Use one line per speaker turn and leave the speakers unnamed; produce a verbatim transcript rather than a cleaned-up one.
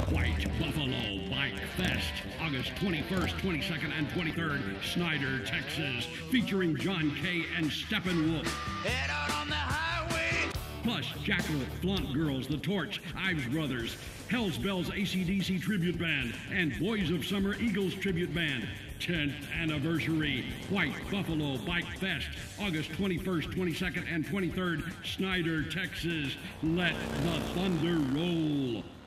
White Buffalo Bike Fest, August twenty-first, twenty-second, and twenty-third, Snyder, Texas, featuring John Kay and Steppenwolf.
Head out on the highway.
Plus, Jackal, Flaunt Girls, The Torch, Ives Brothers, Hell's Bells A C D C Tribute Band, and Boys of Summer Eagles Tribute Band. tenth Anniversary, White Buffalo Bike Fest, August twenty-first, twenty-second, and twenty-third, Snyder, Texas. Let the thunder roll.